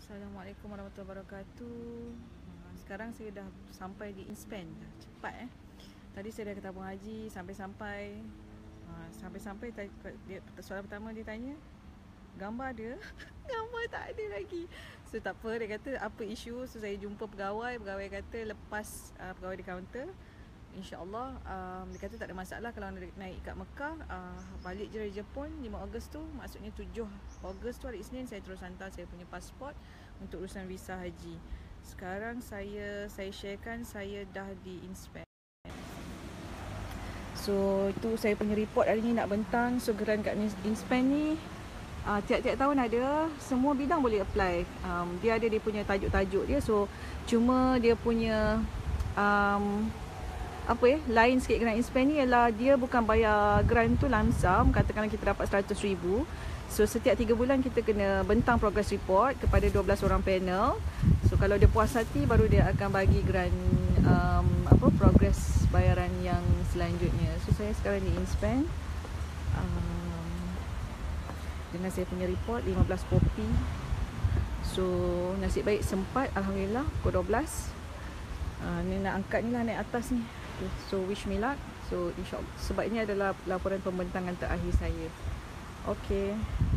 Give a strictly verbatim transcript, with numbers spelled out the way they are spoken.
Assalamualaikum warahmatullahi wabarakatuh. Sekarang saya dah sampai di Inspan. Cepat eh. Tadi saya dah ke tabung haji, sampai-sampai Sampai-sampai soalan pertama dia tanya, gambar ada? Gambar tak ada lagi. So tak apa, dia kata apa isu. So saya jumpa pegawai, pegawai kata lepas uh, pegawai di kaunter, InsyaAllah um, dia kata tak ada masalah kalau naik kat Mekah, uh, balik je dari Jepun lima Ogos tu, maksudnya tujuh Ogos tu hari Isnin saya terus hantar saya punya pasport untuk urusan visa haji. Sekarang saya saya sharekan saya dah di Inspan. So itu saya punya report hari ni nak bentang. So geran kat Inspan ni uh, tiap-tiap tahun ada, semua bidang boleh apply. um, Dia ada dia punya tajuk-tajuk dia. So cuma dia punya um, apa ya, lain sikit grant Inspan ni ialah dia bukan bayar grant tu lamsam. Katakanlah kita dapat seratus ribu. So setiap tiga bulan kita kena bentang progress report kepada dua belas orang panel. So kalau dia puas hati baru dia akan bagi grant um, apa progress bayaran yang selanjutnya. So saya sekarang di Inspan um, dengan saya punya report lima belas kopi. So nasib baik sempat, alhamdulillah pukul dua belas. Uh, ni nak angkat ni lah, naik atas ni. So wish me luck. So insyaAllah, sebab ini adalah laporan pembentangan terakhir saya. Okay.